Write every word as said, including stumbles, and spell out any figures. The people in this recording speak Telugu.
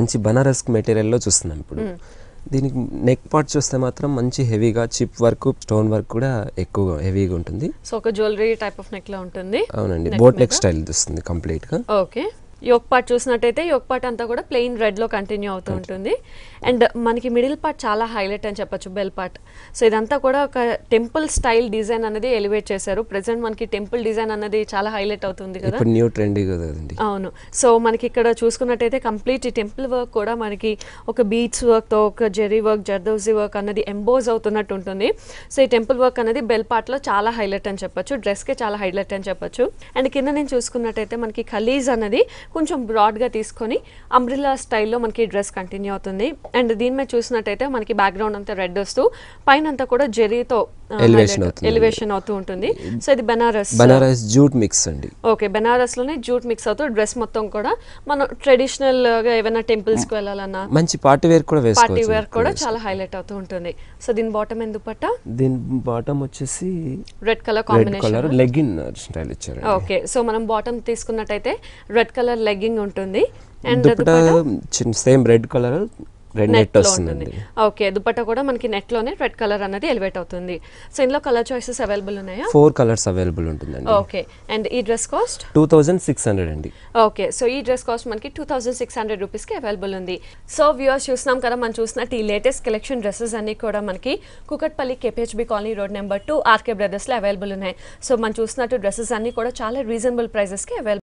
మంచి బనారస్ మెటీరియల్లో చూస్తున్నాం ఇప్పుడు. దీనికి నెక్ పార్ట్ చూస్తే మాత్రం మంచి హెవీగా చిప్ వర్క్ స్టోన్ వర్క్ కూడా ఎక్కువ హెవీగా ఉంటుంది. సో ఒక జ్యువెలరీ టైప్ ఆఫ్ నెక్ లా ఉంటుంది. అవునండి, బోట్ నెక్ స్టైల్ వస్తుంది కంప్లీట్ గా. ఓకే, యోక్ పార్ట్ చూసినట్టయితే యోక్ పార్ట్ అంతా కూడా ప్లెయిన్ రెడ్ లో కంటిన్యూ అవుతూ ఉంటుంది. అండ్ మనకి మిడిల్ పార్ట్ చాలా హైలైట్ అని చెప్పొచ్చు, బెల్ పార్ట్. సో ఇదంతా కూడా ఒక టెంపుల్ స్టైల్ డిజైన్ అనేది ఎలివేట్ చేశారు. ప్రెసెంట్ మనకి టెంపుల్ డిజైన్ అనేది చాలా హైలైట్ అవుతుంది కదా, ఇప్పుడు న్యూ ట్రెండీ కదండి. అవును. సో మనకి ఇక్కడ చూసుకున్నట్టయితే కంప్లీట్ ఈ టెంపుల్ వర్క్ కూడా మనకి ఒక బీడ్స్ వర్క్ తో, ఒక జెరీ వర్క్, జర్దోజీ వర్క్ అనేది ఎంబోజ్ అవుతున్నట్టు ఉంటుంది. సో ఈ టెంపుల్ వర్క్ అనేది బెల్ పార్ట్ లో చాలా హైలైట్ అని చెప్పొచ్చు, డ్రెస్ కే చాలా హైలైట్ అని చెప్పొచ్చు. అండ్ కింద నేను చూసుకున్నట్టయితే మనకి ఖలీజ్ అనేది కొంచెం బ్రాడ్గా తీసుకొని అంబ్రిల్లా స్టైల్లో మనకి డ్రెస్ కంటిన్యూ అవుతుంది. అండ్ దీని మీద చూసినట్టయితే మనకి బ్యాక్గ్రౌండ్ అంతా రెడ్ వస్తూ పైన అంతా కూడా జెరీతో ఎలివేషన్ అవుతూ ఉంటుంది. సో ఇది బనారస్ బనారస్ జూట్ మిక్స్ అండి. ఓకే, బనారస్ లోనే జూట్ మిక్స్ అవుతూ డ్రెస్ మొత్తం కూడా మనం ట్రెడిషనల్ గా ఏమైనా టెంపుల్స్ కి వెళ్ళాలన్నా మంచి పార్టీ వేర్ కూడా వేసుకోవచ్చు, పార్టీ వేర్ కూడా చాలా హైలైట్ అవుతూ ఉంటుంది. సో దీని బాటమ్ ఎందుకు పట్ట, దీని బాటమ్ వచ్చేసి red colour combination legging style ఇచ్చారు. ఓకే, సో మనం బాటమ్ తీసుకున్నట్టయితే రెడ్ కలర్ లెగ్గింగ్ ఉంటుంది. And same red colour red net వస్తుంది. ఓకే, దుపట్టా కూడా మనకి నెట్ లోనే రెడ్ కలర్ అనేది ఎలివేట్ అవుతుంది. సో ఇందులో కలర్ చాయిసెస్ అవైలబుల్ ఉన్నాయా? ఫోర్ కలర్స్ అవైలబుల్ ఉంటుందండి. ఓకే, అండ్ ఈ dress cost two thousand six hundred అండి. ఓకే, సో ఈ డ్రెస్ కాస్ట్ మనకి two thousand six hundred rupees కి అవైలబుల్ ఉంది. సో వ్యూవర్స్ చూస్తున్నాం కదా, మనం చూసినట్టు ఈ లేటెస్ట్ కలెక్షన్ డ్రెస్సెస్ అన్ని కూడా మనకి Kukatpally KPHB colony road number two RK Brothers లో అవైలబుల్ ఉన్నాయి. సో మనం చూసినట్టు డ్రెస్సెస్ అన్ని కూడా చాలా రీజనబుల్ ప్రైసెస్ కి అవైలబుల్